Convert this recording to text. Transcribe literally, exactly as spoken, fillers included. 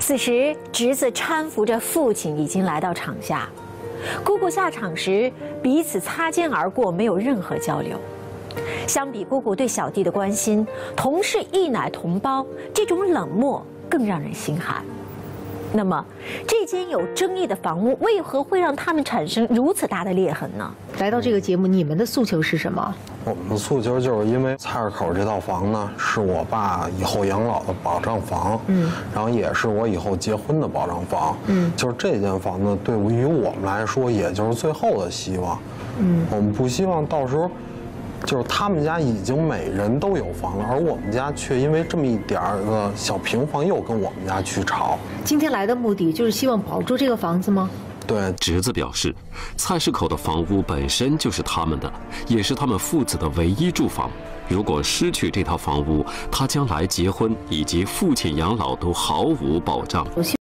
此时，侄子搀扶着父亲已经来到场下。姑姑下场时，彼此擦肩而过，没有任何交流。相比姑姑对小弟的关心，同是一奶同胞，这种冷漠更让人心寒。那么，这间有争议的房屋为何会让他们产生如此大的裂痕呢？ 来到这个节目，你们的诉求是什么？ 我们的诉求就是因为菜市口这套房呢，是我爸以后养老的保障房，嗯，然后也是我以后结婚的保障房，嗯，就是这间房子对于我们来说，也就是最后的希望，嗯，我们不希望到时候。就是他们家已经每人都有房了，而我们家却因为这么一点儿个小平房又跟我们家去吵。 今天来的目的就是希望保住这个房子吗？ 对， 侄子表示，菜市口的房屋本身就是他们的，也是他们父子的唯一住房。如果失去这套房屋，他将来结婚以及父亲养老都毫无保障。